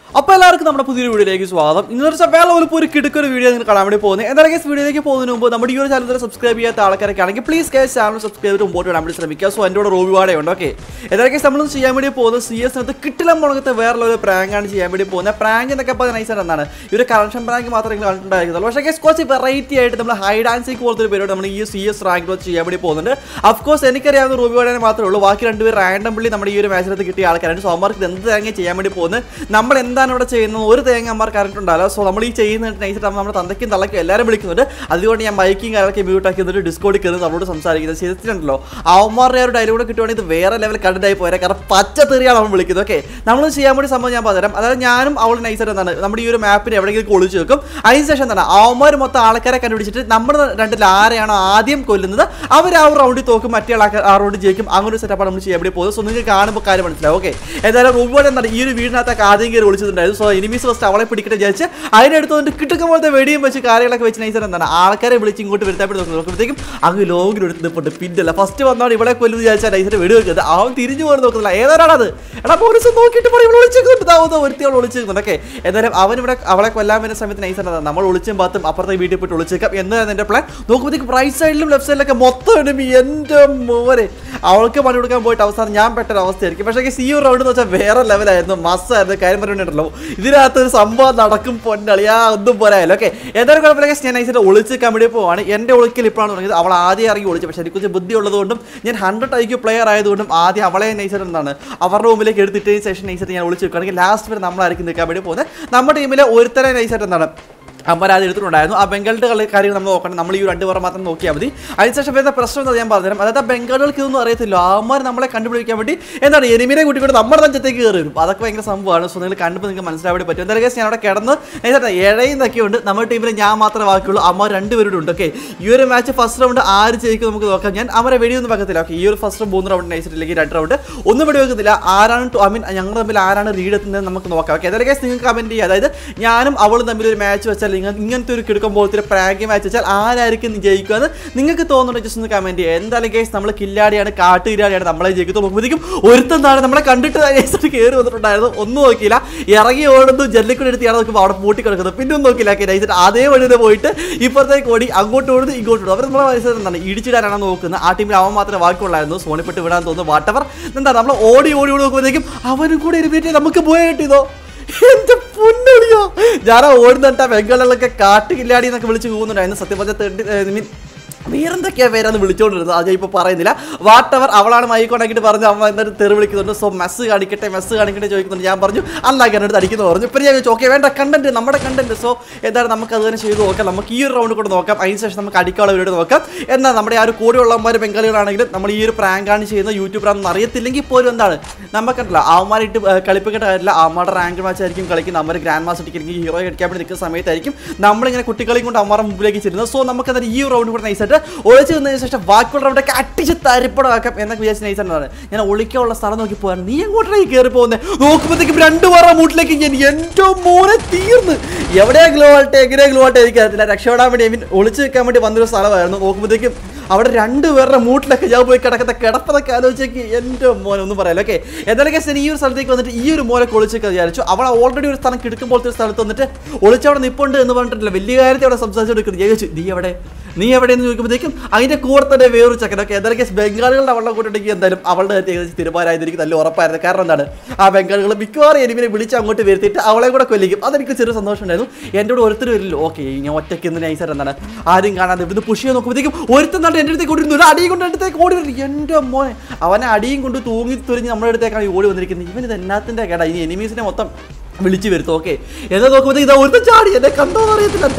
അപ്പോൾ എല്ലാവർക്കും നമ്മുടെ പുതിയൊരു വീഡിയോയിലേക്ക് സ്വാഗതം. ഇന്നൊരു വേറെ ഒരു കിടക്കൊരു വീഡിയോ നിങ്ങൾ കാണാൻ വേണ്ടി പോകുന്നത്. എന്തായാലും വീഡിയോയിലേക്ക് പോകുന്നതിന് മുമ്പ് നമ്മുടെ ഈ ഒരു ചാനൽ സബ്സ്ക്രൈബ് ചെയ്യാത്ത ആൾക്കാരൊക്കെ ആണെങ്കിൽ പ്ലീസ് ചാനൽ സബ്സ്ക്രൈബ് ചെയ്ത് മുമ്പോട്ട് വിടാൻ വേണ്ടി ശ്രമിക്കുക. സോ എൻ്റെ കൂടെ റോബി ഉണ്ട്. ഓക്കെ, എന്തായാലും നമ്മളൊന്നും ചെയ്യാൻ വേണ്ടി പോകുന്നത് CS കിട്ടില്ല മുളകത്തെ വേറെ ഒരു പ്രാങ്കാണ് ചെയ്യാൻ വേണ്ടി പോകുന്നത്. പ്രാങ്ക് എന്നൊക്കെ പറഞ്ഞാൽ നൈസായിട്ട് എന്താണ് ഈ ഒരു കറക്ഷൻ പ്രാങ്ക് മാത്രമേ നിങ്ങൾ കണ്ടിട്ടുണ്ടായിരുന്നുള്ളൂ. പക്ഷേ കുറച്ച് വെറൈറ്റി ആയിട്ട് നമ്മൾ ഹൈഡ് ആൻഡ് സീക്ക് പോലത്തെ ഒരു പരിപാടി നമ്മൾ ഈ CS റാങ്ക് വെച്ച് ചെയ്യാൻ വേണ്ടി പോകുന്നുണ്ട്. അഫ്കോഴ്സ് എനിക്കറിയാവുന്ന റോബി മാത്രമേ ഉള്ളൂ. ബാക്കി രണ്ടുപേർ റാൻഡംലി നമ്മുടെ ഈ ഒരു മാച്ചിനകത്ത് കിട്ടിയ ആൾക്കാരാണ്. സോ അവർക്ക് എന്ത് തേങ്ങ ചെയ്യാൻ വേണ്ടി പോകുന്നത്, നമ്മൾ എന്താണ് ഇവിടെ ചെയ്യുന്നത് ഒരു തേങ്ങ അമ്മമാർക്ക് അറിഞ്ഞിട്ടുണ്ടല്ലോ. സോ നമ്മൾ ഈ ചെയ്യുന്ന നൈസായിട്ട് നമ്മുടെ തന്തയ്ക്കും തള്ളയ്ക്കും എല്ലാവരും വിളിക്കുന്നുണ്ട്. അതുകൊണ്ട് ഞാൻ മൈക്കിങ് കാര്യങ്ങളൊക്കെ മ്യൂട്ടാക്കി എന്നിട്ട് ഡിസ്കോഡിൽ കയറി നമ്മളോട് സംസാരിക്കുന്നത് ശരിച്ചിട്ടുണ്ടല്ലോ. അവന്മാരുടെ ഒരു ഡയലോഗ് കിട്ടുവാണെങ്കിൽ ഇത് വേറെ ലെവൽ കണ്ടന്റായി പോരാ. കാരണം പച്ചത്തെറിയാണ് അവൻ വിളിക്കുന്നത്. ഓക്കെ, നമ്മൾ ചെയ്യാൻ വേണ്ടി സംഭവം ഞാൻ പറഞ്ഞുതരാം. അതായത് ഞാനും അവൾ നൈസായിട്ട് എന്താണ് നമ്മുടെ ഈ ഒരു മാപ്പിന് എവിടെയെങ്കിലും ഒളിച്ചു വെക്കും. അതിനുശേഷം എന്താണ് അവന്മാർ മൊത്തം ആൾക്കാരെ കണ്ടുപിടിച്ചിട്ട് നമ്മുടെ രണ്ടിൽ ആരെയാണോ ആദ്യം കൊല്ലുന്നത് അവർ ആ റൗണ്ടിൽ തോക്കും, മറ്റേ ആൾക്കാർ ആ റൗണ്ടിൽ ജയിക്കും. അങ്ങനെ ഒരു സെറ്റപ്പാണ് നമ്മൾ ചെയ്യാൻ വേണ്ടി പോകുന്നത്. സോ നിങ്ങൾക്ക് കാണുമ്പോൾ കാര്യം മനസ്സിലാവും. ഓക്കെ, എന്തായാലും റൂബോടെ എന്താണ് ഈ ഒരു വീടിനകത്തൊക്കെ ആദ്യം കയറി ഒളിച്ചിട്ടുണ്ടായിരുന്നു. സോ എനിമീസ് ഫസ്റ്റ് അവളെ പിടിക്കട്ടെ വിചാരിച്ച് അതിനടുത്ത് വന്നിട്ട് കിട്ടുമ്പോൾ പോലത്തെ വെടിയും വെച്ച് കാര്യങ്ങളൊക്കെ വെച്ച് നൈസായിട്ട് എന്താണ് ആൾക്കാരെ വിളിച്ച് ഇങ്ങോട്ട് വരുത്താൻ നോക്കുമ്പോഴത്തേക്കും അങ്ങ് ലോഗിൽ എടുത്തിട്ട് പിന്നല്ല ഫസ്റ്റ് വന്നാൽ ഇവിടെ കൊല്ലുന്നു വിചാരിച്ചാൽ നൈസായിട്ട് വെടി വെക്കുന്നത്. അവൻ തിരിഞ്ഞു പോലും നോക്കുന്നില്ല. ഏതാണത് എടാ പോലീസ് നോക്കിയിട്ട് ഒരുത്തിയോട് ഒളിച്ചിരിക്കുന്നുണ്ട്. ഓക്കെ, എന്തായാലും അവനിവിടെ അവളെ കൊല്ലാൻ വരുന്ന സമയത്ത് നൈസായിട്ട് നമ്മൾ ഒളിച്ചും പാത്തും അപ്പുറത്തെ വീട്ടിൽ പോയിട്ട് ഒളിച്ചേക്കാം എന്നാണ് എൻ്റെ പ്ലാൻ. നോക്കുമ്പോഴത്തേക്ക് റൈറ്റ് സൈഡിലും ലെഫ്റ്റ് സൈഡിലൊക്കെ മൊത്തം enemy. എൻ്റെ മോനെ അവൾക്ക് പണി കൊടുക്കാൻ പോയിട്ട് അവസാനം ഞാൻ പെട്ടൊരു അവസ്ഥയായിരിക്കും. പക്ഷേ ഈ ഒരു റൗണ്ട് എന്ന് വെച്ചാൽ വേറെ ലെവലായിരുന്നു, മസ്സായിരുന്നു. കാര്യം പറഞ്ഞിട്ടുണ്ടല്ലോ ഇതിനകത്തൊരു സംഭവം നടക്കും പൊന്നളിയാ ഒന്നും പോരായാലും. ഓക്കെ, ഏതായാലും കുഴപ്പമില്ല. ഞാൻ നൈസായിട്ട് ഒളിച്ചിരിക്കാൻ വേണ്ടി പോവാണ്. എൻ്റെ ഒളിക്കൽ ഇപ്പോഴാണ് തുടങ്ങിയത്. അവൾ ആദ്യം ഇറങ്ങി ഒളിച്ചു. പക്ഷേ എനിക്ക് ബുദ്ധി ഉള്ളതുകൊണ്ടും ഞാൻ 100 IQ പ്ലെയർ ആയതുകൊണ്ടും ആദ്യം അവളെ നൈസായിട്ട് എന്താണ് അവരുടെ റൂമിലേക്ക് എടുത്തിട്ടതിന് ശേഷം നൈസായിട്ട് ഞാൻ ഒളിച്ച് വെക്കുകയാണെങ്കിൽ ലാസ്റ്റ് വരെ നമ്മളായിരിക്കും നിൽക്കാൻ വേണ്ടി പോകുന്നത്. നമ്മുടെ ടീമിലെ ഒരുത്തരെ നൈസായിട്ട് എന്താണ് അമ്മ അത് എടുത്തിട്ടുണ്ടായിരുന്നു. ആ ബംഗാളിൻ്റെ കാര്യങ്ങൾ നമ്മൾ നോക്കണം. നമ്മൾ ഈ 2 പേർ മാത്രം നോക്കിയാൽ മതി. അതിനുശേഷം വരുന്ന പ്രശ്നം എന്താ ഞാൻ പറഞ്ഞുതരാം. അതായത് ബംഗാളികൾക്ക് ഇതൊന്നും അറിയത്തില്ല. അമ്മമാർ നമ്മളെ കണ്ടുപിടിക്കാൻ വേണ്ടി എന്താണ് എനിമിനെ കൂട്ടിക്കൊണ്ട് നമ്മുടെ തഞ്ചത്തേക്ക് കയറി വരും. അതൊക്കെ ഭയങ്കര സംഭവമാണ്. സോ നിങ്ങൾ കണ്ടുമ്പോൾ നിങ്ങൾക്ക് മനസ്സിലാവാൻ പറ്റും. എന്തായാലും ഞാൻ അവിടെ കിടന്ന് ഇഴയുന്നൊക്കെ ഉണ്ട്. നമ്മുടെ ടീമിൽ ഞാൻ മാത്രമേ ബാക്കിയുള്ളൂ. അമ്മ 2 പേരുടെ ഉണ്ട്. ഓക്കെ, ഈ ഒരു മാച്ച് ഫസ്റ്റ് റൗണ്ട് ആര് ജയിക്കും നമുക്ക് നോക്കാം. ഞാൻ അവരെ വെടിയൊന്നും വെക്കത്തില്ല. ഓക്കെ, ഈ ഒരു ഫസ്റ്റ് 3 റൗണ്ട് നൈസിട്ടില്ലെങ്കിൽ 2 റൗണ്ട് ഒന്നും വെടി വെക്കുന്നില്ല. ആരാണ് ഞങ്ങൾ തമ്മിൽ ആരാണ് ലീഡ് എത്തുന്നത് നമുക്ക് നോക്കാം. ഓക്കെ, എന്തായാലും നിങ്ങൾക്ക് കമൻറ്റ് ചെയ്യുക. അതായത് ഞാനും അവളും തമ്മിൽ ഒരു മാച്ച് വെച്ചാൽ ഇങ്ങനത്തെ ഒരു കിടക്കുമ്പോഴത്തെ പ്രാങ്ക് മാച്ച് വെച്ചാൽ ആരായിരിക്കും ജയിക്കുമെന്ന് നിങ്ങൾക്ക് തോന്നുന്നുണ്ട് ജസ്റ്റ് ഒന്ന് കമൻറ്റ് ചെയ്യുക. എന്തായാലും കേസ് നമ്മൾ കില്ലാടിയാണ്, കാട്ടുകില്ലാടിയാണ്, നമ്മളെ ജയിക്കത്ത് നോക്കുമ്പോഴത്തേക്കും ഒരുത്താണ് നമ്മളെ കണ്ടിട്ട് കയറി വന്നിട്ടുണ്ടായിരുന്നു. ഒന്നും നോക്കിയില്ല, ഇറങ്ങി ഓടുന്നു, ജല്ലിക്കൂടെ എടുത്ത് നോക്കുമ്പോൾ അവിടെ പൂട്ടി കിടക്കുന്നത്. പിന്നെ ഒന്നും നോക്കില്ല. നൈസായിട്ട് അതേ വഴി പോയിട്ട് ഇപ്പുറത്തേക്ക് ഓടി അങ്ങോട്ട് ഓടുന്നു ഇങ്ങോട്ട് ഓടും. അവർ നമ്മളെ മനസ്സിലായി എന്താണ് ഇടിച്ചിടാനാണ് നോക്കുന്നത്. ആ ടീമിൽ അവൻ മാത്രമേ ബാക്കിയുള്ളായിരുന്നു. സോണിപ്പെട്ട് വിടാൻ തോന്നുന്നു. വാട്ടവർ എന്താ നമ്മൾ ഓടി നോക്കുമ്പോഴത്തേക്കും അവനും കൂടെ ഇരുന്നിട്ട് നമുക്ക് പോയി കിട്ടിയതോ. എന്റെ പൊന്നടിയോ, ഞാൻ ഓടുന്നിട്ടാ ബംഗാളിലൊക്കെ കാട്ടുകില്ലാടി എന്നൊക്കെ വിളിച്ച് പോകുന്നുണ്ടായിരുന്നു. സത്യം പറഞ്ഞ വേറെന്തൊക്കെയാ പേരാന്ന് വിളിച്ചോണ്ടിരുന്നത് അത് ഇപ്പോൾ പറയുന്നില്ല. വാട്ടവർ അവളാണ് മൈക്കോണ്ടാക്കിയിട്ട് പറഞ്ഞു അമ്മ എന്നിട്ട് തെറി വിളിക്കുന്നുണ്ട്. സോ മെസ്സ് കാണിക്കട്ടെ ചോദിക്കുന്നുണ്ട്. ഞാൻ പറഞ്ഞു അല്ലാതെ എന്നോട് അടിക്കുന്നു പറഞ്ഞു. ഇപ്പം ഞാൻ ചോദിച്ചു ഓക്കെ വേണ്ട കണ്ടന്റ് നമ്മുടെ കണ്ടന്റ്. സോ എന്താണ് നമുക്ക് അത് തന്നെ ചെയ്ത് നോക്കാം. നമുക്ക് ഈ ഒരു റൗണ്ട് കൂടെ നോക്കാം. അതിനുശേഷം നമുക്ക് അടിക്കാനുള്ള വീഡിയോ നോക്കാം. എന്നാൽ നമ്മുടെ ആ ഒരു കൂടെയുള്ളവന്മാർ ബംഗാളികളാണെങ്കിലും നമ്മൾ ഈ ഒരു പ്രാങ്കാണ് ചെയ്യുന്നത് യൂട്യൂബറാണെന്ന് അറിയത്തില്ലെങ്കിൽ പോലും എന്താണ് നമുക്കല്ല അവന്മാരായിട്ട് കളിപ്പിക്കേണ്ട കാര്യമില്ല. അവന്മാരുടെ റാങ്ക് മാച്ച് ആയിരിക്കും കളിക്കുന്നത്. നമ്മൾ ഗ്രാൻഡ് മാസ്റ്റർ ടിക്കറ്റ് ഹീറോ അടിക്കാൻ വേണ്ടി നിൽക്കുന്ന സമയത്തായിരിക്കും നമ്മളിങ്ങനെ കുട്ടികളെയും കൊണ്ട് അവന്മാരുടെ മുമ്പിലേക്ക് ചെല്ലുന്നത്. സോ നമുക്ക് എന്തായാലും ഈ റൗണ്ട് കൂടെ നൈസായിട്ട് ഒളിച്ചു നിന്നതിന് ശേഷം ബാക്കിയുള്ള റൗണ്ടൊക്കെ അടിച്ച് തരിപ്പടമാക്കാം എന്നൊക്കെ വിചാരിച്ച് നൈസാണ്. ഞാൻ ഒളിക്കാനുള്ള സ്ഥലം നോക്കി പോകാൻ നീ എങ്ങോട്ടായി കയറി പോകുന്നത് നോക്കുമ്പോഴത്തേക്കും 2 പേരുടെ മൂട്ടിലേക്ക് ഞാൻ എൻ്റെ മോനെ തീർന്ന് എവിടെയാ ഗ്ലോ ആട്ടെ എങ്ങനെയാ ഗ്ലോ ആട്ടെ എനിക്കറിയത്തില്ല. രക്ഷപ്പെടാൻ വേണ്ടി ഒളിച്ചു വെക്കാൻ വേണ്ടി വന്നൊരു സ്ഥലമായിരുന്നു. നോക്കുമ്പോഴത്തേക്കും അവിടെ 2 പേരുടെ മൂട്ടിലൊക്കെ ഞാൻ പോയി കിടപ്പതൊക്കെ ആലോചിച്ചേക്ക് എൻ്റെ മോനെ ഒന്നും പറയാലോ. ഓക്കെ, എന്തായാലും ശരി ഈ ഒരു സ്ഥലത്തേക്ക് വന്നിട്ട് ഈ ഒരു മോനെ ഒളിച്ചൊക്കെ വിചാരിച്ചു. അവൾ ഓൾറെഡി ഒരു സ്ഥലം കിടക്കുമ്പോഴത്തെ ഒരു സ്ഥലത്ത് വന്നിട്ട് ഒളിച്ചവിടെ നിപ്പുണ്ട് എന്ന് പറഞ്ഞിട്ടില്ല. വലിയ കാര്യത്തിൽ അവിടെ സംസാരിച്ചുകൊടുക്കുന്നത് ചോദിച്ചു നീ എവിടെയെന്ന് ചോദിക്കുമ്പോഴത്തേക്കും അതിൻ്റെ കൂടെ തന്നെ വേറൊരു ചക്കൻ. ഓക്കെ, എന്തായാലും ബംഗാളികളുടെ അവളുടെ കൂടെ ഉണ്ടെങ്കിൽ എന്തായാലും അവളുടെ ഏകദേശം തീരുമാനമായത് എനിക്ക് നല്ല ഉറപ്പായിരുന്നു. കാരണം എന്താണ് ആ ബംഗാളികൾ മിക്കവാറും എനിമിനെ വിളിച്ച് അങ്ങോട്ട് വരുത്തിയിട്ട് അവളെ കൂടെ കൊല്ലിക്കും. അതെനിക്ക് ചെറിയ സന്തോഷം ഉണ്ടായിരുന്നു. എൻ്റെ കൂടെ ഒരുത്തരും വരില്ലോ. ഓക്കെ, ഞാൻ ഒറ്റയ്ക്ക് ഇന്ന് നൈസായിട്ട് എന്താണ് ആരും കാണാതെ ഇവിടുന്ന് പുഷ് ചെയ്ത് നോക്കുമ്പോഴത്തേക്കും ഒരുത്തം എൻ്റെ അടുത്തേക്ക് ഓടിയിരുന്നു. ഒരു അടിയും കൊണ്ട് അടുത്തേക്ക് ഓടി വരും. എൻ്റെ മോനെ അവനെ അടിയും കൊണ്ട് തൂങ്ങി തുരിഞ്ഞ് നമ്മുടെ അടുത്തേക്കാണ് ഓടി വന്നിരിക്കുന്നത്. ഇവൻ ഇത് എന്നാത്തിൻ്റെ കേടാ ഈ എനിമീസിനെ മൊത്തം വിളിച്ചു വരുത്തും. ഓക്കെ, എന്നാ നോക്കുമ്പോഴത്തേക്ക് ഇതാ ഒരുത്തം ചാടി എന്നെ കണ്ടോന്ന് അറിയത്തില്ല.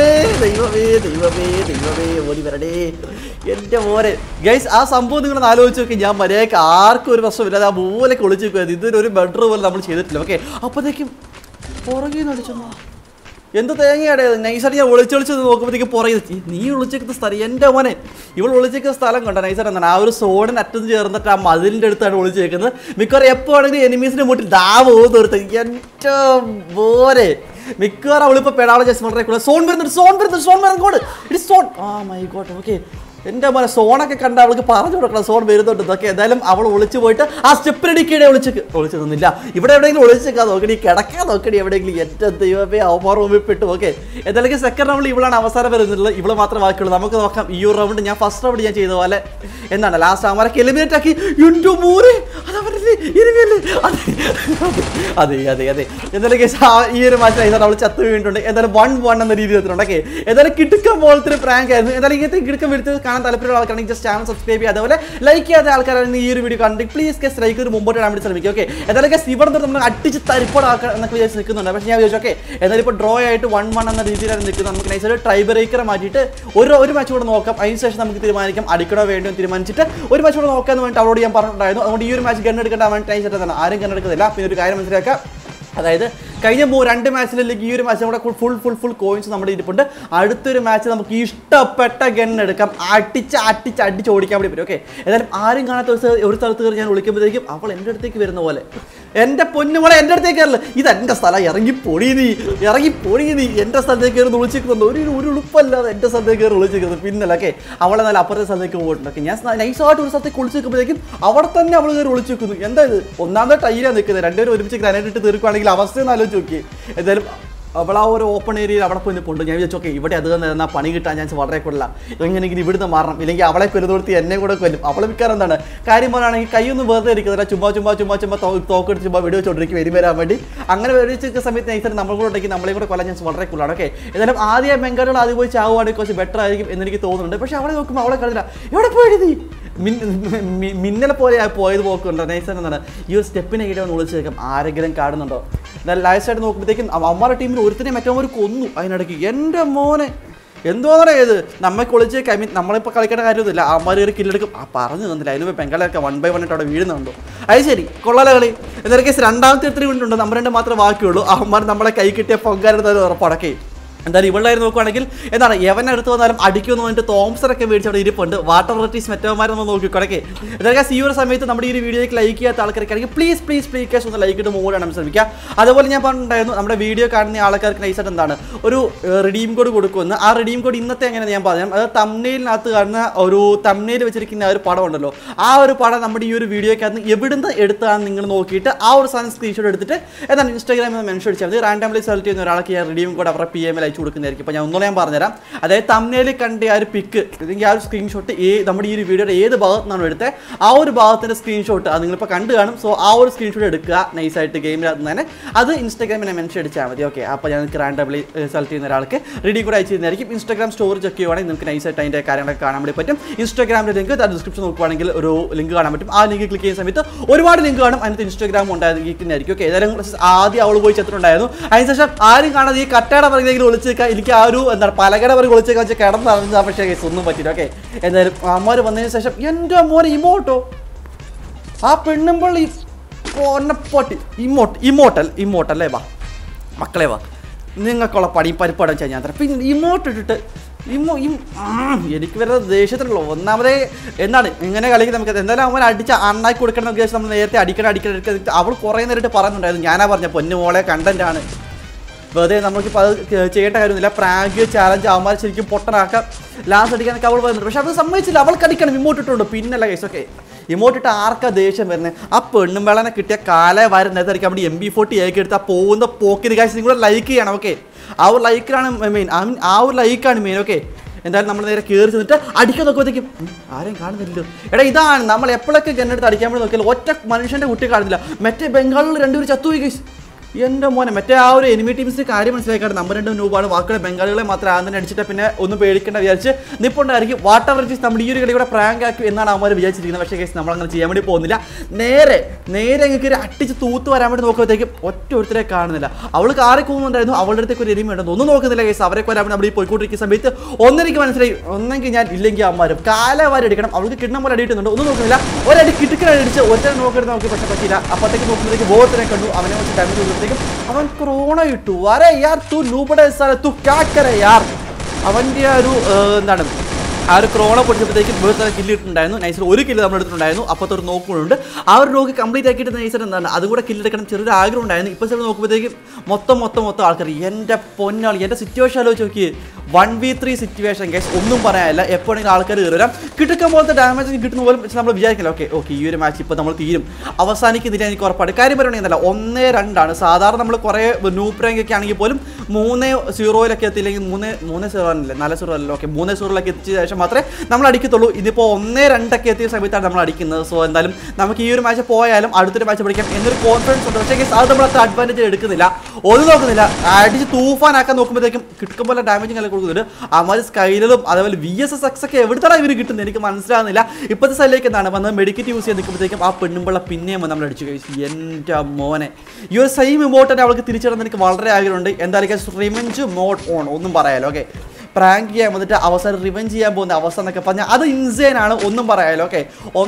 ദൈവമേ ഓടി വരടേ എൻ്റെ മോനെ. ഗൈസ് ആ സംഭവം നിങ്ങളൊന്ന് ആലോചിച്ച് നോക്കി. ഞാൻ മര്യാദയ്ക്ക് ആർക്കും ഒരു പ്രശ്നമില്ലാതെ ആ മൂലൊക്കെ ഒളിച്ച് വെക്കുന്നത്. ഇതൊരു ബെഡ്റൂം പോലെ നമ്മൾ ചെയ്തിട്ടില്ല. ഓക്കെ, അപ്പോഴത്തേക്കും പുറകെ നിന്ന് അടിച്ചെന്നോ എന്ത് തേങ്ങയുടെ നൈസായിട്ട് ഞാൻ ഒളിച്ചൊളിച്ച് നോക്കുമ്പോഴത്തേക്ക് പുറകെ നീ ഒളിച്ചേക്കുന്ന സ്ഥലം എൻ്റെ മോനെ ഇവൾ ഒളിച്ചേക്കുന്ന സ്ഥലം കണ്ടോ നൈസായിട്ട് എന്താണ് ആ ഒരു സോണിന് അറ്റത്ത് ചേർന്നിട്ട് ആ മതിലിൻ്റെ അടുത്താണ് ഒളിച്ചേക്കുന്നത്. മിക്കവാറും എപ്പോൾ ആണെങ്കിലും എനിമീസിൻ്റെ മുട്ടിൽ പോകുന്ന ഒരുത്ത എൻ്റെ മോനെ മിക്കവാറും അവളിപ്പോൾ പെടാളെ ജസ്റ്റ് വളരെ സോൺ വരുന്നുണ്ട്. It zone. ആ മൈ ഗോഡ്. ഓക്കെ, എൻ്റെ മോനെ സോണൊക്കെ കണ്ട അവൾക്ക് പറഞ്ഞു കൊടുക്കണം സോൺ വരുന്നുണ്ട് ഇതൊക്കെ. എന്തായാലും അവൾ ഒളിച്ചു പോയിട്ട് ആ സ്റ്റെപ്പിനടിക്കടെ ഒളിച്ചു നിന്നില്ല. ഇവിടെ എവിടെയെങ്കിലും ഒളിച്ചേക്കാൻ നോക്കണി, കിടക്കാൻ നോക്കണി എവിടെയെങ്കിലും. എൻ്റെ ദൈവമേ അവന്മാർ റൂമിൽ പെട്ടു. ഓക്കെ, എന്തായാലും സെക്കൻഡ് റൗണ്ടിൽ ഇവളാണ് അവസാനം വരുന്നുള്ളത്. ഇവള് മാത്രം ബാക്കിയുള്ളൂ. നമുക്ക് നോക്കാം ഈ ഒരു റൗണ്ട് ഞാൻ ഫസ്റ്റ് റൗണ്ട് ഞാൻ ചെയ്ത പോലെ എന്താണ് ലാസ്റ്റ് അവന്മാരൊക്കെ എലിമിനേറ്റ് ആക്കി. എൻ്റെ മോനെ അതെ അതെ അതെ. എന്തായാലും ഈ ഒരു മാച്ചിൽ അവൾ ചത്തു വീണിട്ടുണ്ട്. എന്തായാലും 1-1 എന്ന രീതിയിൽ എത്തുന്നുണ്ട്. ഓക്കെ, എന്തായാലും കിടുക്കം പോലത്തെ പ്രാങ്ക് ആയിരുന്നു. എന്തായാലും ഇങ്ങനത്തെ കിടുക്കം വരുന്നത് കാണാൻ താല്പര്യമുള്ള ആൾക്കാണെങ്കിൽ ജസ്റ്റ് ചാനൽ സബ്സ്ക്രൈബ് ചെയ്യുക. അതുപോലെ ലൈക്ക് ചെയ്യാത്ത ആൾക്കാരാണെങ്കിൽ ഈ ഒരു വീഡിയോ കണ്ടിട്ട് പ്ലീസ് ഗസ് ലൈക്ക് ഒരു മുമ്പോട്ട് ഇടാൻ വേണ്ടി ശ്രമിക്കുക. ഓക്കെ, എന്തായാലും ഇവിടെ നിന്ന് നമ്മൾ അടിച്ച് തരിപ്പോടാക്കുക എന്നൊക്കെ വിചാരിച്ച് നിൽക്കുന്നുണ്ട്. പക്ഷേ ഞാൻ വിചാരിച്ചു ഓക്കെ എന്തായാലും ഇപ്പോൾ ഡ്രോ ആയിട്ട് 1-1 എന്ന രീതിയിലാണ് നിൽക്കുന്നത്. നമുക്ക് നൈസായിട്ട് ട്രൈ ബ്രേക്കറെ മാറ്റിയിട്ട് ഒരു മാച്ച് കൂടെ നോക്കാം. അതിനുശേഷം നമുക്ക് തീരുമാനിക്കാം അടിക്കണോ വേണ്ടോ തീരുമാനിച്ചിട്ട് ഒരു മാച്ച് കൂടെ നോക്കാമെന്ന് വേണ്ടി അവളോട് ഞാൻ പറഞ്ഞിട്ടുണ്ടായിരുന്നു. അതുകൊണ്ട് ഈ ഒരു മാച്ച് ഗൺ എടുക്കേണ്ട വേണ്ടി നൈസായിട്ടാണ് ആരും ഗൺ എടുക്കുന്നില്ല. പിന്നെ ഒരു കാര്യം മനസ്സിലാക്കാം, അതായത് കഴിഞ്ഞ 2 മാച്ചിലേക്ക് ഈ ഒരു മാച്ച് കൂടെ ഫുൾ കോയിൻസ് നമ്മുടെ ഇരിപ്പുണ്ട്. അടുത്തൊരു മാച്ച് നമുക്ക് ഇഷ്ടപ്പെട്ട ഗൺ എടുക്കാം, അടിച്ച് ഓടിക്കാൻ വേണ്ടി പറ്റും. ഓക്കെ, എന്തായാലും ആരും കാണാത്ത ഒരു സ്ഥലത്ത് കയറി ഞാൻ വിളിക്കുമ്പോഴത്തേക്കും അവൾ എൻ്റെ അടുത്തേക്ക് വരുന്ന പോലെ. എൻ്റെ പൊന്നുമോളെ എൻ്റെ അടുത്തേക്ക് കയറില്ല, ഇത് എൻ്റെ സ്ഥലം, ഇറങ്ങിപ്പൊടി നീ എൻ്റെ സ്ഥലത്തേക്ക് കയറി വിളിച്ചിരിക്കുന്നുണ്ട്. ഒരു ഉളുപ്പല്ലാതെ എൻ്റെ സ്ഥലത്തേക്ക് കയറി വിളിച്ചിരിക്കുന്നത്. പിന്നല്ല ഓക്കെ, അവളെ നല്ല അപ്പുറത്തെ സ്ഥലത്തേക്ക് പോയിട്ടുണ്ട്. ഓക്കെ, ഞാൻ നൈസായിട്ട് ഒരു സ്ഥലത്തേക്ക് വിളിച്ച് നിൽക്കുമ്പോഴത്തേക്കും അവിടെ തന്നെ അവൾ കയറി വിളിച്ച് നിൽക്കുന്നു. എന്താ ഇത് ഒന്നാമത്തെ ടൈലാണ് നിൽക്കുന്നത്. രണ്ടുപേരും ഒരുമിച്ച് ഗ്രാനൈറ്റ് ഇട്ട് തീർക്കുകയാണെങ്കിൽ അവസ്ഥ ആലോചിച്ച് നോക്കി. എന്തായാലും അവൾ ആ ഒരു ഓപ്പൺ ഏരിയയിൽ അവിടെ പോയി നിൽപ്പുണ്ട്. ഞാൻ വിചാരിച്ചു ഓക്കെ ഇവിടെ അത് തന്നെ എന്നാൽ പണി കിട്ടാൻ ചാൻസ് വളരെ കൂടുതലാണ്. എങ്ങനെയെങ്കിലും ഇവിടുന്ന് മാറണം, ഇല്ലെങ്കിൽ അവളെ കൊരുതോർത്തി എന്നെ കൂടെ കൊല്ലും. അവളെ മിക്കാറ് എന്താണ് കാര്യം പറയുകയാണെങ്കിൽ കൈയൊന്നും വെറുതെ ഇരിക്കുന്നില്ല, ചുമ്മാ തോക്കെടുത്ത് ചുമ്മാ വീഡിയോ ചോണ്ടിരിക്കും വരാൻ വേണ്ടി. അങ്ങനെ വെടിച്ചിരിക്കുന്ന സമയത്ത് നൈസായിട്ട് നമ്മൾ കൂടെ ഉണ്ടെങ്കിൽ നമ്മളെ കൂടെ കൊല്ലാൻ ചാൻസ് വളരെ കൂടുതലാണ്. ഓക്കെ, എന്തായാലും ആദ്യം ബംഗാളുകൾ ആദ്യം പോയി ചാവുകയാണെങ്കിൽ കുറച്ച് ബെറ്റർ ആയിരിക്കും എന്നെനിക്ക് തോന്നുന്നുണ്ട്. പക്ഷേ അവളെ നോക്കുമ്പോൾ അവളെ കളില്ല, എവിടെ പോയി നീ മിന്നലെ പോലെ പോയത് പോക്കുണ്ടോ. നൈസായിട്ട് എന്താണ് ഈ ഒരു സ്റ്റെപ്പിനെ കിട്ടി ഒന്ന് വിളിച്ച് കേൾക്കാം ആരെങ്കിലും കാണുന്നുണ്ടോ. എന്നാൽ ലാസ്റ്റായിട്ട് നോക്കുമ്പോഴത്തേക്കും അമ്മമാരുടെ ടീമിൽ ഒരുത്തിനെ മറ്റവന്മാർ കൊന്നു. അതിനിടയ്ക്ക് എൻ്റെ മോനെ എന്തോന്നറിയാ ഇത് നമ്മൾക്ക് ഒളിച്ച് നമ്മളിപ്പോൾ കളിക്കേണ്ട കാര്യമൊന്നുമില്ല. അമ്മമാർ കയറി കില്ലെടുക്കും. പറഞ്ഞു തന്നില്ല അതിന് ബംഗാളൊക്കെ 1-1 ആയിട്ട് അവിടെ വീഴുന്നുണ്ടോ. അത് ശരി കൊള്ളാല കളി. എന്തായാലും കേസ് രണ്ടാമത്തെ 3 മിനിറ്റ് നമ്മൾ 2 മാത്രമേ ബാക്കിയുള്ളൂ. അമ്മമാർ നമ്മളെ കൈ കിട്ടിയ പൊങ്കാരുന്നത് ഉറപ്പടക്കേ. എന്തായാലും ഇവളായിരുന്നു നോക്കുകയാണെങ്കിൽ എന്താണ് എവനെ എടുത്ത് വന്നാലും അടിക്കുമെന്ന് പറഞ്ഞിട്ട് തോംസറൊക്കെ മേടിച്ച് അവിടെ ഇരിപ്പുണ്ട്. വാട്ടർ വെറൈറ്റീസ് മറ്റവന്മാരെ നമ്മൾ നോക്കിക്കൊടക്കെ. എന്തായാലും ഈ ഒരു സമയത്ത് നമ്മുടെ ഈ ഒരു വീഡിയോയ്ക്ക് ലൈക്ക് ചെയ്യാത്ത ആൾക്കാർക്കാണെങ്കിൽ പ്ലീസ് ക്യാഷ് ഒന്ന് ലൈക്ക് ഇട്ട് മൂവ് ആണ് ശ്രമിക്കുക. അതുപോലെ ഞാൻ പറഞ്ഞിട്ടുണ്ടായിരുന്നു നമ്മുടെ വീഡിയോ കാണുന്ന ആൾക്കാർക്ക് നൈസായിട്ട് എന്താണ് ഒരു റിഡീം കോഡ് കൊടുക്കുമെന്ന്. ആ റിഡീം കോഡ് ഇന്നത്തെ എങ്ങനെ ഞാൻ പറഞ്ഞു, അത് തംബ്നെയിലിനകത്ത് കാണുന്ന ഒരു തംബ്നെയിൽ വെച്ചിരിക്കുന്ന ഒരു പടം ഉണ്ടല്ലോ, ആ ഒരു പടം നമ്മുടെ ഈ ഒരു വീഡിയോക്കകത്ത് എവിടുന്ന് എടുത്താന്ന് നിങ്ങൾ നോക്കിയിട്ട് ആ ഒരു സാധനം സ്ക്രീൻഷോട്ട് എടുത്തിട്ട് എന്താണ് ഇൻസ്റ്റാഗ്രാമിൽ മെൻഷൻ അടിച്ചാൽ മതി. റാൻഡംലി സെലക്ട് ചെയ്യുന്ന ഒരാൾക്ക് ഞാൻ റിഡീം കോഡ് അവരുടെ PM കൊടുക്കുന്നതായിരിക്കും. ഇപ്പോൾ ഞാൻ ഒന്നുകൂടെ ഞാൻ പറഞ്ഞുതരാം. അതായത് തംബ്നെയിൽ കണ്ട ആ ഒരു പിക്ക് അല്ലെങ്കിൽ ആ ഒരു സ്ക്രീൻഷോട്ട് നമ്മുടെ ഈ ഒരു വീഡിയോയുടെ ഏത് ഭാഗത്തു നിന്നാണ് എടുത്തത് ആ ഒരു ഭാഗത്തിൻ്റെ സ്ക്രീൻഷോട്ട് അത് നിങ്ങളിപ്പോൾ കണ്ടു കാണും. സോ ആ ഒരു സ്ക്രീൻഷോട്ട് എടുക്കുക നൈസായിട്ട് ഗെയിമിനകത്ത് തന്നെ, അത് ഇൻസ്റ്റാഗ്രാമിനെ മെൻഷൻ അടിച്ചാൽ മതി. ഓക്കെ, അപ്പോൾ ഞാൻ നിങ്ങൾക്ക് റാൻഡംലി സെലക്ട് ചെയ്യുന്ന ഒരാൾക്ക് റെഡി കൂടെ അയച്ചു തരുന്നതായിരിക്കും. ഇൻസ്റ്റാഗ്രാം സ്റ്റോറി ചെക്ക് ചെയ്യുവാണെങ്കിൽ നിങ്ങൾക്ക് നൈസായിട്ട് അതിൻ്റെ കാര്യങ്ങളൊക്കെ കാണാൻ വേണ്ടി പറ്റും. ഇൻസ്റ്റാഗ്രാമിൻ്റെ ലിങ്ക് ഡിസ്ക്രിപ്ഷൻ നോക്കുവാണെങ്കിൽ ഒരു ലിങ്ക് കാണാൻ പറ്റും. ആ ലിങ്ക് ക്ലിക്ക് ചെയ്യുന്ന സമയത്ത് ഒരുപാട് ലിങ്ക് കാണും. അതിനകത്ത് ഇൻസ്റ്റാഗ്രാം ഉണ്ടായിരിക്കും. ഓക്കെ, ഏതായാലും ആദ്യം അവൾ പോയി ചെത്തിട്ടുണ്ടായിരുന്നു. അതിനുശേഷം ആരും കാണാതെ ഈ കട്ടയുടെ പറയുന്നെങ്കിലും ഒളിച്ച് നിൽക്കുക. എനിക്ക് ആ ഒരു എന്താണ് പലകട പറയും ഒളിച്ചേക്കാൻ വെച്ച് കിടന്നറിഞ്ഞാൽ പക്ഷേ കേസ് ഒന്നും പറ്റില്ല. ഓക്കെ, എന്തായാലും അമ്മമാർ വന്നതിന് ശേഷം എൻ്റെ മോനെ ഇമോട്ടോ ആ പെണ്ണുമ്പോൾ പൊട്ടി ഇമോട്ടല്ലേ വാ മക്കളെ വാ നിങ്ങൾക്കുള്ള പരിപ്പാടം വെച്ചാൽ ഞാൻ തരാം. പിന്നെ ഇമോട്ട് ഇട്ടിട്ട് എനിക്ക് വരുന്ന ദേഷ്യത്തിലുള്ളൂ. ഒന്നാമതേ എന്താണ് ഇങ്ങനെ കളിക്കുന്നത് നമുക്ക് എന്തായാലും അവൻ അടിച്ച് അണ്ണാക്കി കൊടുക്കണം എന്ന് വിചാരിച്ച് നമ്മൾ നേരത്തെ അടിക്കണം. അവൾ കുറേ നേരിട്ട് പറയുന്നുണ്ടായിരുന്നു. ഞാനാ പറഞ്ഞ പൊന്നു മോളെ കണ്ടന്റാണ്, വെറുതെ നമുക്കിപ്പോൾ അത് ചെയ്യേണ്ട കാര്യമൊന്നുമില്ല. പ്രാങ്ക് ചാലഞ്ച് അവന്മാർ ശരിക്കും പൊട്ടനാക്കാം ലാസ്റ്റ് അടിക്കാനൊക്കെ അവൾ പറയുന്നുണ്ട്. പക്ഷെ അത് സമ്മതിച്ചില്ല, അവൾക്ക് അടിക്കണം. ഇമോട്ടിട്ടുണ്ട് പിന്നല്ല കേസ്. ഓക്കെ, ഇമോട്ടിട്ട് ആർക്കാ ദേഷ്യം വരുന്നത്? ആ പെണ്ണും വെള്ളനെ കിട്ടിയ കാല വരുന്നത് അടിക്കാൻ വേണ്ടി MP40 ആക്കി എടുത്ത് ആ പോകുന്ന പോക്കിന് കാശ് നിങ്ങളുടെ ലൈക്ക് ചെയ്യണം. ഓക്കെ, ആ ഒരു ലൈക്കാണ് മെയിൻ. ആ ഒരു ലൈക്കാണ് മെയിൻ. ഓക്കെ, എന്തായാലും നമ്മൾ നേരെ കയറി ചെന്നിട്ട് അടിക്കാൻ നോക്കുമ്പോഴത്തേക്കും ആരെയും കാണുന്നില്ലല്ലോ. എടാ ഇതാണ് നമ്മൾ എപ്പോഴൊക്കെ ജനറെടുത്ത് അടിക്കാൻ വേണ്ടി നോക്കിയാൽ ഒറ്റ മനുഷ്യൻ്റെ കുട്ടി കാണുന്നില്ല. മറ്റേ ബംഗാളിൽ 2 പേര് ചത്തുപോയി കേസ്. എൻ്റെ മോനെ മറ്റേ ആ ഒരു എനിമി ടീംസിന് കാര്യം മനസ്സിലാക്കാണ്. നമ്മൾ 2 രൂപയാണ് വാക്കുകളെ ബംഗാളികളെ മാത്രം ആദ്യം അടിച്ചിട്ട് പിന്നെ ഒന്നും പേടിക്കേണ്ട വിചാരിച്ച് നിപ്പുണ്ടായിരിക്കും. വാട്ടർ വെറൈറ്റീസ് നമ്മുടെ ഈ ഒരു കളി കൂടെ പ്രാങ്ക് ആക്കി എന്നാണ് അവന്മാർ വിചാരിച്ചിരിക്കുന്നത്. പക്ഷേ കേസ് നമ്മളങ്ങനെ ചെയ്യാൻ വേണ്ടി പോകുന്നില്ല. നേരെ നിങ്ങൾക്ക് ഒരു അടിച്ച് തൂത്ത് വരാൻ വേണ്ടി നോക്കുമ്പോഴത്തേക്കും ഒറ്റ ഒരുത്തരെ കാണുന്നില്ല. അവൾ കാറി പോകുന്നുണ്ടായിരുന്നു. അവളുടെ അടുത്തേക്ക് ഒരു എരിമ ഉണ്ടെന്ന് ഒന്നും നോക്കുന്നില്ല കേസ്. അവരെ കൊല്ലാൻ വേണ്ടി നമ്മൾ ഈ പോയിക്കൊണ്ടിരിക്കുന്ന സമയത്ത് ഒന്നെനിക്ക് മനസ്സിലായി, ഒന്നെങ്കിൽ ഞാൻ ഇല്ലെങ്കിൽ അമ്മമാരും കാലവാരി അടിക്കണം. അവൾക്ക് കിട്ടുന്ന പോലെ അടിയിട്ടുന്നുണ്ട്. ഒന്നും നോക്കുന്നില്ല. ഒരടി കിട്ടുക്കടിച്ച് ഒറ്റ നോക്കി പക്ഷേ പറ്റില്ല. അപ്പോഴത്തേക്ക് നോക്കുമ്പോഴത്തേക്ക് ബോധത്തിനെ കണ്ടു. അവനെ വെച്ച് ഡാമേജ് കൊടുത്തേക്കും അവൻ ക്രോണ ഇട്ടു. അരെ യാർ തു നൂബടെ സ്ഥലത്തു കാക്കര യാർ. അവൻ്റെ ആ ഒരു എന്താണ് ആ ഒരു ക്രോണ പൊടിച്ചപ്പോഴത്തേക്കും വേറെ കില്ല് ഇട്ടുണ്ടായിരുന്നു. നൈസിൽ ഒരു കില്ല് നമ്മൾ എടുത്തിട്ടുണ്ടായിരുന്നു. അപ്പോഴത്തെ ഒരു നോക്കുന്നുണ്ട്. ആ ഒരു നോക്ക് കംപ്ലീറ്റ് ആക്കിയിട്ട് നൈസർ എന്താണ് അതും കൂടെ കില്ലെടുക്കണം ചെറിയൊരു ആഗ്രഹം ഉണ്ടായിരുന്നു. ഇപ്പോൾ ചില നോക്കുമ്പോഴത്തേക്കും മൊത്തം ആൾക്കാർ എൻ്റെ പൊന്നാളി എൻ്റെ സിറ്റുവേഷൻ ആലോചിച്ച് നോക്കി 1v3 സിറ്റുവേഷൻ ഗൈസ്, ഒന്നും പറയാനില്ല. എപ്പോഴെങ്കിലും ആൾക്കാർ കയറി വരാം. കിട്ടുക്കാൻ പോലത്തെ ഡാമേജ് കിട്ടുന്ന പോലും നമ്മൾ വിചാരിക്കില്ല. ഓക്കെ ഈ ഒരു മാച്ച് ഇപ്പോൾ നമ്മൾ തീരും, അവസാനിക്കുന്നില്ല എനിക്ക് ഉറപ്പാണ്. കാര്യം പറയുകയാണെന്നല്ല 1-2 സാധാരണ നമ്മൾ കുറേ നൂപ്പ് റാങ്ക് ഒക്കെ ആണെങ്കിൽ പോലും 3-0 എത്തിയില്ലെങ്കിൽ 3-0 അല്ലേ 4-0 അല്ലല്ലോ. ഓക്കെ 3-0 എത്തിച്ച ശേഷം മാത്രമേ നമ്മൾ അടിക്കത്തുള്ളൂ. ഇതിപ്പോൾ 1-2 എത്തിയ സമയത്താണ് നമ്മൾ അടിക്കുന്നത്. സോ എന്തായാലും നമുക്ക് ഈ ഒരു മാച്ച് പോയാലും അടുത്തൊരു മാച്ച് പഠിക്കാം എന്നൊരു കോൺഫിഡൻസ് ഉണ്ട്. പക്ഷേ അത് നമ്മൾ അത്ര അഡ്വാൻറ്റേജ് എടുക്കുന്നില്ല, ഒന്നും നോക്കുന്നില്ല. അടിച്ച് തൂഫാനാക്കാൻ നോക്കുമ്പോഴത്തേക്കും കിട്ടുമ്പോൾ പോലെ ഡാമേജും കല കൊടുക്കുന്നുണ്ട്. അമാര് സ്കൈലും അതേപോലെ VSSX ഒക്കെ എവിടുത്താണ് ഇവർ കിട്ടുന്നത് എനിക്ക് മനസ്സിലാകുന്നില്ല. ഇപ്പോഴത്തെ സൈഡിലേക്ക് എന്താണ് വന്നത് മെഡിക്കറ്റ് യൂസ് ചെയ്ത് നിൽക്കുമ്പോഴത്തേക്കും ആ പെണ്ണുമ്പുള്ള പിന്നെയും നമ്മൾ അടിച്ചു കഴിച്ചു. എൻ്റെ മോനെ ഈ ഒരു സെയിം ഇമോട്ടനെ അവൾക്ക് തിരിച്ചറിയാൻ എനിക്ക് വളരെ ആഗ്രഹമുണ്ട്. എന്തായാലും റിവെഞ്ച് മോഡ് ഓൺ ഒന്നും പറയാലോ. ഓക്കെ പ്രാങ്ക് ചെയ്യാൻ വന്നിട്ട് അവസാനം റിവെഞ്ച് ചെയ്യാൻ പോകുന്ന അവസ്ഥ എന്നൊക്കെ പറഞ്ഞാൽ അത് ഇൻസൈൻ ആണ്, ഒന്നും പറയാലോ. ഓക്കെ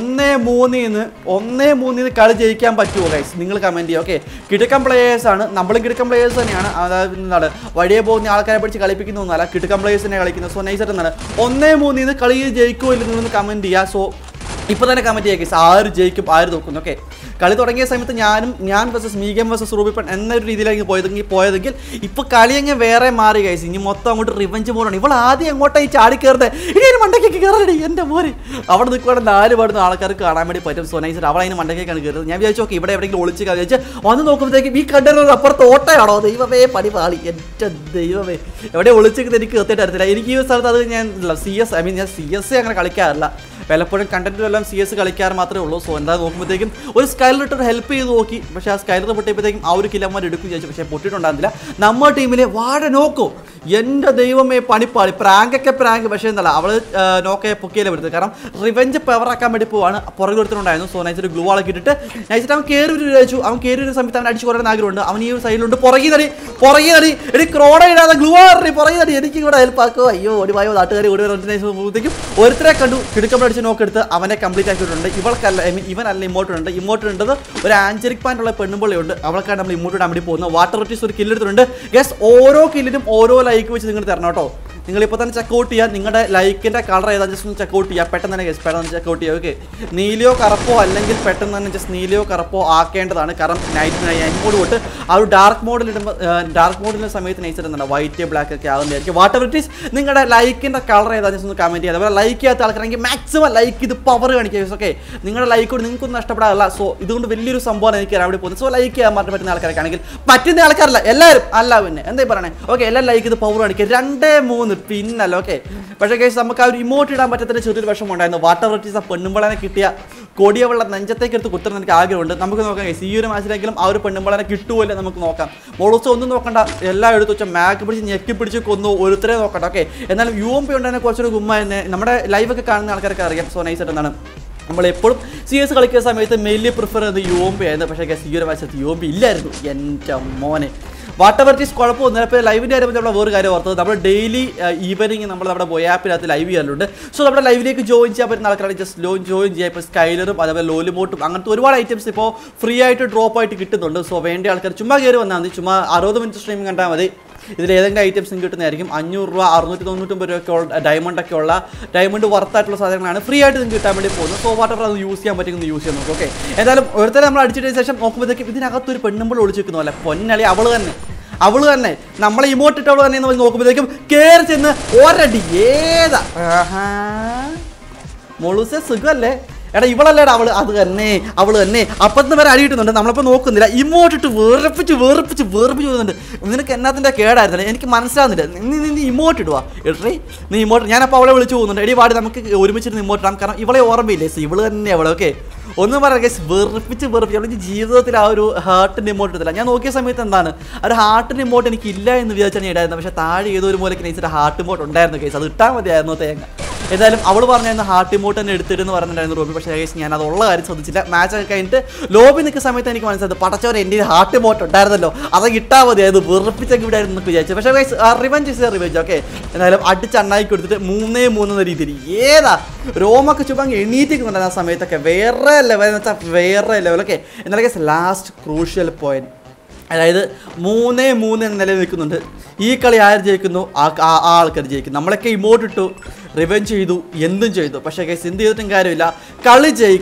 1-3 കളി ജയിക്കാൻ പറ്റുമോ ഗൈസ്, നിങ്ങൾ കമൻറ്റ് ചെയ്യുക. ഓക്കെ കിടക്കൻ പ്ലേയേഴ്സാണ്, നമ്മളും കിടക്കൻ പ്ലേയേഴ്സ് തന്നെയാണ്. അതായത് എന്താണ് വഴിയെ പോകുന്ന ആൾക്കാരെ പഠിച്ച് കളിപ്പിക്കുന്നൊന്നുമല്ല, കിടക്കൻ പ്ലേയേഴ്സ് തന്നെ കളിക്കുന്നത്. സോ നൈസായിട്ട് എന്താണ് 1-3 കളി ജയിക്കുമോ ഇല്ലെന്ന് കമൻറ്റ് ചെയ്യുക. സോ ഇപ്പോൾ തന്നെ കമൻറ്റ് ചെയ്യുക ഗൈസ്, ആര് ജയിക്കും ആര് നോക്കുന്നു. ഓക്കെ കളി തുടങ്ങിയ സമയത്ത് ഞാൻ വേഴ്സസ് മീഗം വേഴ്സസ് റൂബിപ്പൺ എന്നൊരു രീതിയിലേക്ക് പോയതെങ്കിൽ ഇപ്പോൾ കളി അങ്ങ് വേറെ മാറി ഗൈസ്. ഇനി മൊത്തം അങ്ങോട്ട് റിവെഞ്ച് മോഡാണ്. ഇവൾ ആദ്യം അങ്ങോട്ടായി ചാടി കയറുന്നത്, ഇനി മണ്ടയ്ക്ക് കയറണേ എൻ്റെ മോനെ. അവിടെ നിൽക്കുവാണെങ്കിൽ 4 പാടുന്ന ആൾക്കാർക്ക് കാണാൻ വേണ്ടി പറ്റും. സോ നൈസായിട്ട് അവൾ അതിന് മണ്ടയ്ക്കാണ് കയറുന്നത്. ഞാൻ വിചാരിച്ചു ഓക്കെ ഇവിടെ എവിടെയെങ്കിലും ഒളിച്ച് വിചാരിച്ച് വന്ന് നോക്കുമ്പോഴത്തേക്കും ഈ കണ്ടൊരു അപ്പുറത്ത് ഓട്ടയാണോ, ദൈവമേ പണി പാളി, എൻ്റെ ദൈവമേ എവിടെ ഒളിച്ചിരിക്കുന്നത് എനിക്ക് കൃത്യമായിട്ട് അറിയത്തില്ല. എനിക്ക് ഈ സ്ഥലത്ത് അത് ഞാൻ ഞാൻ CS അങ്ങനെ കളിക്കാറില്ല, പലപ്പോഴും കണ്ടന്റിലെല്ലാം CS കളിക്കാറ് മാത്രമേ ഉള്ളൂ. സോ എന്താ നോക്കുമ്പോഴത്തേക്കും ഒരു സ്കൈലർ ഹെൽപ്പ് ചെയ്ത് നോക്കി, പക്ഷേ ആ സ്കൈലർ പൊട്ടിയപ്പോഴത്തേക്കും ആ ഒരു കില്ലന്മാർ എടുക്കും ചോദിച്ചു, പക്ഷേ പൊട്ടിയിട്ടുണ്ടായിരുന്നില്ല. നമ്മുടെ ടീമിലെ വാഴ നോക്കോ, എൻ്റെ ദൈവമേ പണിപ്പാളി. പ്രാങ്കൊക്കെ പ്രാങ്ക്, പക്ഷേ എന്തല്ല അവൾ നോക്കയെ പൊക്കിയല്ലേ വരുന്നത്. കാരണം റിവെഞ്ച് പവറാക്കാൻ വേണ്ടി പോവാണ്. പുറകെ ഒരുത്തനുണ്ടായിരുന്നു. സോ നൈസൊരു ഗ്ലൂ ആളൊക്കെ ഇട്ടിട്ട് നൈസിട്ട് അവൻ കയറി വിചാരിച്ചു. അവൻ കയറി ഒരു സമയത്ത് അവൻ അടിച്ചു കൊല്ലാൻ ആഗ്രഹമുണ്ട്. അവൻ ഈ ഒരു സൈഡിലുണ്ട്. പുറകെ നടി എനിക്ക് ക്രോഡ ഇടാതെ ഗ്ലൂ ആറി പുറകെ നടി എനിക്ക് ഇവിടെ ഹെൽപ്പ് ആക്കുമോ. അയ്യോ ഓടിവായോ നാട്ടുകാർ ഓടിവരുമ്പോഴത്തേക്കും ഒരുത്തരെ കണ്ടു കിടക്കമ്പോൾ അടിച്ച് നോക്കെടുത്ത് അവനെ കംപ്ലീറ്റ് ആക്കിയിട്ടുണ്ട്. ഇവൾക്കല്ല ഇവനല്ല ഇമോട്ടുണ്ട്. ഇമോട്ട് ഉണ്ടത് ഒരു ആഞ്ചരിക് പാൻ്റുള്ള പെണ്ണുമ്പള്ളിയുണ്ട്. അവൾക്കാണ് നമ്മൾ ഇമോട്ട് ഇടാൻ വേണ്ടി പോകുന്നത്. വാട്ടർ റൊട്ടീസ് ഒരു കില്ലെടുത്തിട്ടുണ്ട്. ഗസ് ഓരോ കില്ലിനും ഓരോ ലൈക്ക് വെച്ച് നിങ്ങൾ തരണം കേട്ടോ. നിങ്ങളിപ്പോൾ തന്നെ ചെക്കൗട്ട് ചെയ്യുക. നിങ്ങളുടെ ലൈക്കിൻ്റെ കളർ ഏതാ ജസ്റ്റ് ഒന്ന് ചെക്കൗട്ട് ചെയ്യുക. പെട്ടെന്ന് തന്നെ ഗസ് പെട്ടെന്ന് ചെക്കൗട്ട് ചെയ്യുക. ഓക്കെ നീലയോ കറുപ്പോ അല്ലെങ്കിൽ പെട്ടെന്ന് തന്നെ ജസ്റ്റ് നീലയോ കറുപ്പോ ആക്കേണ്ടതാണ്. കാരണം നൈറ്റ് മോഡ് തൊട്ട് ആ ഒരു ഡാർക്ക് മോഡിൻ്റെ സമയത്ത് നൈസ് എന്താണ് വൈറ്റ് ബ്ലാക്ക് ഒക്കെ ആകുന്നതായിരിക്കും. വാട്ടർ റൊട്ടീസ് നിങ്ങളുടെ ലൈക്കിൻ്റെ കളർ ഏതാ ജസ്റ്റ് ഒന്ന് കമൻറ്റ് ചെയ്യുക. അതുപോലെ ലൈക്ക് ചെയ്യാത്ത ആൾക്കാരെങ്കിൽ മാക്സിമം ലൈക്ക് ഇത് പവർ കാണിക്കുക. ഓക്കെ നിങ്ങളുടെ ലൈക്ക് കൊണ്ട് നിങ്ങൾക്കൊന്നും നഷ്ടപ്പെടാറില്ല. സോ ഇതുകൊണ്ട് വലിയൊരു സംഭവമാണ് എനിക്ക് അവിടെ പോകുന്നത്. സോ ലൈക്ക് ചെയ്യാൻ മാത്രം പറ്റുന്ന ആൾക്കാരൊക്കെ ആണെങ്കിൽ പറ്റുന്ന ആൾക്കാരല്ല എല്ലാവരും അല്ല പിന്നെ എന്താ പറയണേ. ഓക്കെ എല്ലാവരും ലൈക്ക് ഇത് പവർ കാണിക്കുക. 2-3 പിന്നല്ല. ഓക്കെ പക്ഷേ കേസ് നമുക്ക് ആ ഒരു ഇമോട്ട് ഇടാൻ പറ്റത്തില്ല ചെറിയൊരു വിഷമം ഉണ്ടായിരുന്നു. വാട്ടർ റൊട്ടീസ് ആ പെണ്ണുമ്പളനെ കിട്ടിയ കൊടിയ വെള്ളം നെഞ്ചത്തേക്ക് എടുത്ത് കുത്തുന്ന എനിക്ക് ആഗ്രഹമുണ്ട്. നമുക്ക് നോക്കാം കേസ് ഈ ഒരു മാച്ചിലെങ്കിലും ആ ഒരു പെണ്ണുമ്പളനെ കിട്ടുമല്ലേ നമുക്ക് നോക്കാം. മോളോസ് ഒന്നും നോക്കണ്ട, എല്ലാം എടുത്ത് വെച്ചാൽ മാക്ക് പിടിച്ച് ഞെക്കി പിടിച്ച് കൊന്നു ഒരുത്തരെ നോക്കണ്ട. ഓക്കെ എന്നാലും UMP ഉണ്ടെങ്കിൽ കുറച്ചൊരു ഗുമ്മായിരുന്നു. നമ്മുടെ ലൈവൊക്കെ കാണുന്ന ആൾക്കാർക്ക് അറിയാം. സോ നൈസായിട്ട് എന്താണ് നമ്മളെപ്പോഴും CS കളിക്കുന്ന സമയത്ത് മെയിൻലി പ്രിഫർ ചെയ്യുന്നത് UMP ആയിരുന്നു. പക്ഷേ ഈ ഒരു മാച്ചത്ത് UMP ഇല്ലായിരുന്നു. എൻ്റെ മോനെ വാട്ടർ വെർട്ടീസ് കുഴപ്പമൊന്നുമില്ല. ഇപ്പോൾ ലൈവിൻ്റെ കാര്യം നമ്മൾ വേറെ കാര്യം ഓർത്തത് നമ്മൾ ഡെയിലി ഈവനിങ് നമ്മൾ നമ്മുടെ ബോയ് ആപ്പിനകത്ത് ലൈവ് ചെയ്യാറുണ്ട്. സോ നമ്മുടെ ലൈവിലേക്ക് ജോയിൻ ചെയ്യാൻ പറ്റുന്ന ആൾക്കാരാണ് ജസ്റ്റ് ജോയിൻ ചെയ്യുക. ഇപ്പോൾ സ്കൈലറും അതേപോലെ ലോലിമോട്ടും അങ്ങനത്തെ ഒരുപാട് ഐറ്റംസ് ഇപ്പോൾ ഫ്രീ ആയിട്ട് ഡ്രോപ്പ് ആയിട്ട് കിട്ടുന്നുണ്ട്. സോ വേണ്ട ആൾക്കാർ ചുമ്മാ കയറി വന്നാൽ മതി. ചുമ്മാ 60 മിനിറ്റ് സ്ട്രീമിംഗ് കണ്ടാൽ മതി. ഇതിൽ ഏതെങ്കിലും ഐറ്റംസും കിട്ടുന്നതായിരിക്കും. 500 രൂപ 699 രൂപയൊക്കെ ഡയമണ്ടൊക്കെ ഉള്ള ഡയമണ്ട് വർത്തായിട്ടുള്ള സാധനങ്ങളാണ് ഫ്രീ ആയിട്ട് നിങ്ങൾക്ക് കിട്ടാൻ വേണ്ടി പോകുന്നത്. സോ വാട്ടർ അത് യൂസ് ചെയ്യാൻ പറ്റുമെന്ന് യൂസ് ചെയ്യാൻ നോക്കും. ഓക്കെ എന്തായാലും ഒരുത്തരം നമ്മൾ അടിച്ചിട്ടതിന് ശേഷം നോക്കുമ്പോഴത്തേക്കും ഇതിനകത്തൊരു പെണ്ണുമ്പോൾ ഒളിച്ച് വെക്കുന്നു അല്ലേ പൊന്നളി. അവള് തന്നെ നമ്മളെ ഇമോട്ട് ഇട്ടവള് തന്നെ നോക്കുമ്പോഴത്തേക്കും കയറി ചെന്ന് ഒരടി ഏതാ മോളൂസെ സുഖമല്ലേ എടാ ഇവളല്ലേടാ അവള് തന്നെ അപ്പത്തിന് വരെ അടി കിട്ടുന്നുണ്ട്. നമ്മളിപ്പോൾ നോക്കുന്നില്ല. ഇമോട്ടിട്ട് വേർപ്പിച്ച് പോകുന്നുണ്ട്. നിനക്ക് എന്നാത്തിൻ്റെ കേടായിരുന്നില്ല എനിക്ക് മനസ്സിലാകുന്നില്ല. നീ ഇമോട്ട് ഇടുവാ എടേ നീ ഇമോട്ട്. ഞാനപ്പോൾ അവളെ വിളിച്ച് പോകുന്നുണ്ട്. എടി വാടി നമുക്ക് ഒരുമിച്ചിട്ട് ഇമോട്ട് ഇടാം. കാരണം ഇവളെ ഓർമ്മയില്ലേ ഇവള് തന്നെ അവളെ. ഓക്കെ ഒന്നും പറയാം ഗൈസ് വെറുപ്പിച്ച് അവളെനിക്ക് ജീവിതത്തിൽ ആ ഒരു ഹാർട്ടിൻ്റെ ഇമോട്ട് ഇട്ടില്ല. ഞാൻ നോക്കിയ സമയത്ത് എന്താണ് ആ ഒരു ഹാർട്ടിൻ്റെ ഇമോട്ട് എനിക്കില്ല എന്ന് വിചാരിച്ചാണ് ഇടായിരുന്നത്. പക്ഷേ താഴെ ഏതോ ഒരു മൂലയ്ക്ക് നൈസിട്ട് ഹാർട്ട് ഇമോട്ട് ഉണ്ടായിരുന്നു ഗൈസ്. അത് ഇട്ടാൽ മതിയായിരുന്നു തേങ്ങ. എന്തായാലും അവൾ പറഞ്ഞായിരുന്നു ഹാർട്ട് ഇമോട്ട് തന്നെ എടുത്തിരുന്ന് പറഞ്ഞിട്ടുണ്ടായിരുന്നു റോബി. പക്ഷേ ഗൈസ് ഞാൻ അതുള്ള കാര്യം ശ്രദ്ധിച്ചില്ല. മാച്ചൊക്കെ കഴിഞ്ഞിട്ട് ലോബി നിൽക്കുന്ന സമയത്ത് എനിക്ക് മനസ്സിലായത് പടച്ചവരെ എൻ്റെ ഹാർട്ട് ഇമോട്ട് ഉണ്ടായിരുന്നല്ലോ അത് ഇട്ടാൽ മതിയായിരുന്നു വെറുപ്പിച്ചൊക്കെ ഇവിടെയായിരുന്നു എന്നൊക്കെ വിചാരിച്ചു. പക്ഷേ guys revenge is revenge. Okay എന്തായാലും അടിച്ചണ്ണാക്കി കൊടുത്തിട്ട് 3-3 എന്ന രീതിയിൽ ഏതാ രോമൊക്കെ ചുമ്മാ എണീറ്റിക്കുന്നുണ്ടായിരുന്നു ആ സമയത്തൊക്കെ. വേറെ ലെവൽ എന്ന് വെച്ചാൽ വേറെ ലെവലൊക്കെ. എന്നാലും ഗൈസ് ലാസ്റ്റ് ക്രൂഷ്യൽ പോയിന്റ് അതായത് 3-3 എന്ന നിലയിൽ നിൽക്കുന്നുണ്ട്. ഈ കളി ആര് ജയിക്കുന്നു ആ ആൾക്കാർ ജയിക്കും. നമ്മളൊക്കെ ഇമോട്ട് ഇട്ടു റിവെഞ്ച് ചെയ്തു എന്തും ചെയ്തു. പക്ഷേ ഗൈസ് എന്ത് ചെയ്തിട്ടും കാര്യമില്ല. കളി ജയിക്കണം.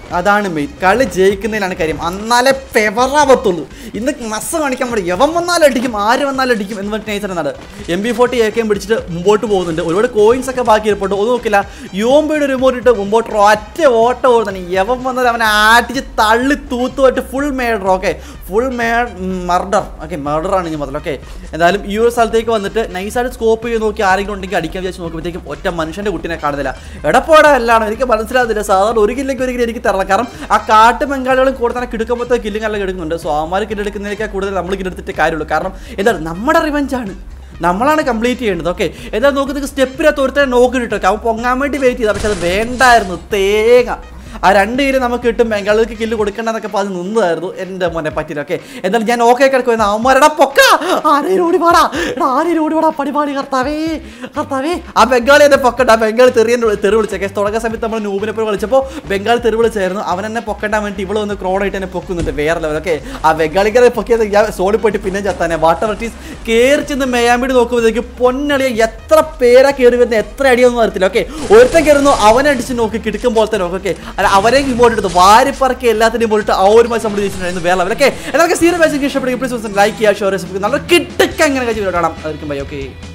അതാണ് മെയിൻ. കളി ജയിക്കുന്നതിലാണ് കാര്യം. എന്നാലേ ഫെവറാവത്തുള്ളൂ. ഇന്ന് മസ് കാണിക്കാൻ പറ്റും. എവൻ വന്നാലും അടിക്കും, ആര് വന്നാലും അടിക്കും എന്ന് പറഞ്ഞിട്ട് നൈസർ എന്നാണ്. MP40 AK പിടിച്ചിട്ട് മുമ്പോട്ട് പോകുന്നുണ്ട്. ഒരുപാട് കോയിൻസ് ഒക്കെ ബാക്കി ഇരിപ്പുണ്ട്. ഒന്നും നോക്കില്ല. യോംബയുടെ റിമോട്ട് ഇട്ട് മുമ്പോട്ട് ഒറ്റ ഓട്ടം ഓടുന്നതാണ്. എവൻ വന്നത് അവനെ ആട്ടിച്ച് തള്ളി തൂത്തുമായിട്ട് full murder. Okay, full murder. Okay, മർഡറാണ് ഇനി മുതൽ. ഓക്കെ, എന്തായാലും ഈ ഒരു സ്ഥലത്തേക്ക് വന്നിട്ട് നൈസായിട്ട് സ്കോപ്പ് ചെയ്ത് നോക്കി ആരെങ്കിലും ഉണ്ടെങ്കിൽ അടിക്കാൻ വിചാരിച്ച് നോക്കുമ്പോഴത്തേക്കും ഒറ്റ മനുഷ്യൻ്റെ കുട്ടീനെ കാണുന്നില്ല. എടപ്പോടെ എല്ലാം എനിക്ക് മനസ്സിലാകുന്നില്ല. സാധാരണ ഒരു കില്ലേക്ക് എനിക്ക് തരണം. കാരണം ആ കാട്ട് ബംഗാളികളും കൂടെ തന്നെ കിടക്കുമ്പോഴത്തെ കില്ലിങ് എല്ലാം കിടക്കുന്നുണ്ട്. സോ അവന്മാർ കില്ലെടുക്കുന്നതിനേക്കാൾ കൂടുതൽ നമ്മൾ കില്ലെടുത്തിട്ട് കാര്യമുള്ളൂ. കാരണം എന്താണ്, നമ്മുടെ റിവഞ്ചാണ്, നമ്മളാണ് കംപ്ലീറ്റ് ചെയ്യേണ്ടത്. ഓക്കെ, എന്താ നോക്കുന്നത്, സ്റ്റെപ്പിനകത്ത് ഒരുത്തരം നോക്കിയിട്ടോ അവൻ പൊങ്ങാൻ വേണ്ടി വെയിറ്റ് ചെയ്താൽ, പക്ഷെ അത് വേണ്ടായിരുന്നു. തേങ്ങ ആ 2 കില്ല് നമുക്ക് കിട്ടും, ബംഗാളിലേക്ക് കില്ല് കൊടുക്കണ്ടെന്നൊക്കെ പറഞ്ഞ് നിന്നതായിരുന്നു. എൻ്റെ മോനെ പറ്റില്ല. ഓക്കെ, എന്തായാലും ഞാൻ ഓക്കെ കിടക്കുമായിരുന്നു. അവന്മാരടാ പൊക്ക ആരെയും ഓടി പാടാ, ആരെയും ഓടി പാടാ, പടിപാടി കർത്താവേ കർത്താവേ. ആ ബംഗാളി എന്നെ പൊക്കണ്ട. ആ ബംഗാളി തെറി വിളിച്ചേക്കെ. തുടങ്ങിയ സമയത്ത് നമ്മൾ നൂബിനെപ്പോൾ വിളിച്ചപ്പോൾ ബംഗാളി തെറി വിളിച്ചായിരുന്നു. അവൻ എന്നെ പൊക്കണ്ടാൻ വേണ്ടി ഇവിടെ വന്ന് ക്രോണായിട്ട് എന്നെ പൊക്കുന്നുണ്ട്. വേറെ ലെവൽ. ഓക്കെ, ആ ബംഗാളിക്കാരെ പൊക്കിയത് ഞാൻ സോളി പോയിട്ട് പിന്നെ ചത്താനെ. വാട്ടർ ടീസ് കയറി ചെന്ന് മേയാമ്പിടി നോക്കുമ്പോഴത്തേക്ക് പൊന്നളിയ എത്ര പേരാ കയറി വരുന്നത്, എത്ര അടിയൊന്നും വരത്തില്ല. ഓക്കെ, ഒരുത്തൻ കയറുന്നു, അവനെ അടിച്ച് നോക്കി കിടക്കും പോലത്തെ നോക്കും. ഓക്കെ, അവരെ ഇമ്പോർട്ട് എടുത്ത് വാരിപ്പറക്കി എല്ലാത്തിനും ഇമ്പോർട്ട് ആ ഒരു മാസം നമ്മൾ ജയിച്ചിട്ടുണ്ടായിരുന്നു. വേറെ ലെവൽ. ഓക്കെ, എന്നൊക്കെ സീരിയസ് ഇഷ്ടപ്പെടുക. പ്ലീസ് ലൈക്ക് ചെയ്യുക, ഷെയർ ചെയ്യുക. നല്ല കിട്ടൊക്കെ അങ്ങനെ കഴിച്ച് കാണാം. അതായിരിക്കും ബൈ. ഓക്കെ.